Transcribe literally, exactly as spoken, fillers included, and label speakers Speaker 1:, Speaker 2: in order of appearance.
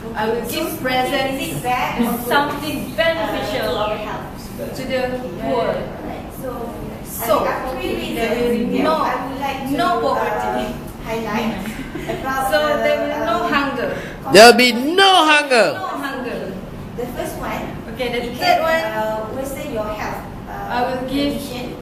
Speaker 1: I will give presents and something beneficial to the poor.
Speaker 2: So,
Speaker 1: So there will be no no poverty. So there will be no hunger.
Speaker 3: There will be no hunger.
Speaker 1: No hunger.
Speaker 2: The first one.
Speaker 1: Okay, the third one.
Speaker 2: Uh, worsen your health. Uh,
Speaker 1: I will give
Speaker 2: condition.